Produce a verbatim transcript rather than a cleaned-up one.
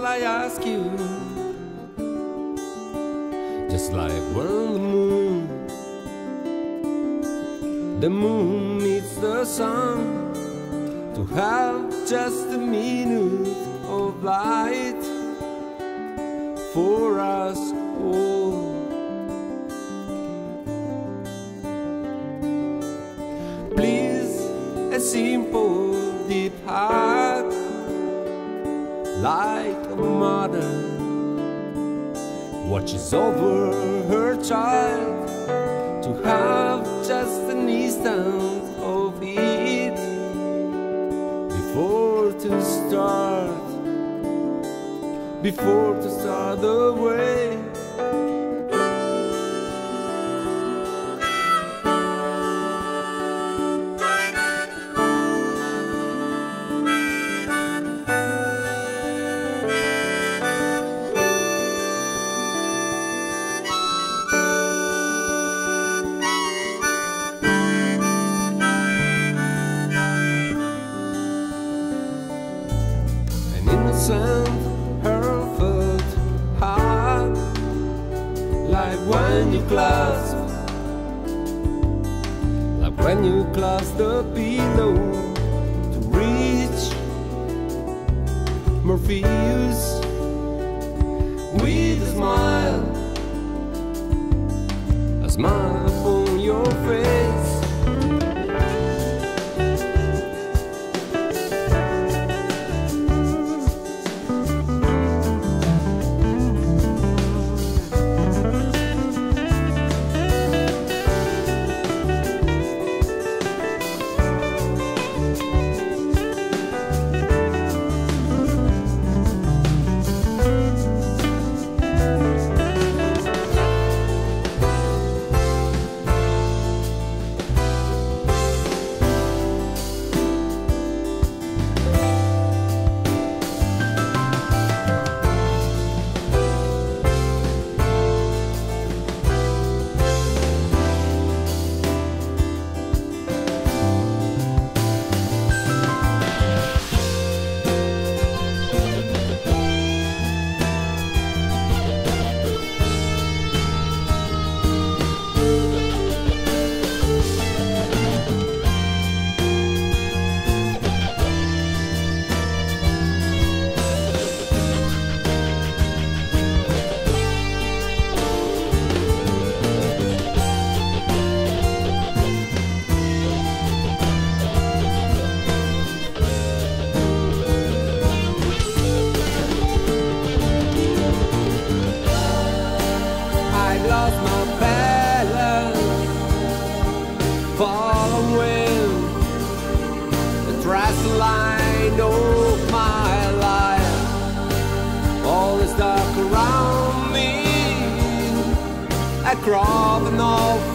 all I ask you. Just like when the moon, the moon meets the sun, to have just a minute of light for us all. Please, a simple deep heart, like a mother watches over her child, to have just an instant of it before to start, before to start the way. When you clasp, like when you clasp the pillow to reach Morpheus with a smile, a smile upon your face. Crawling off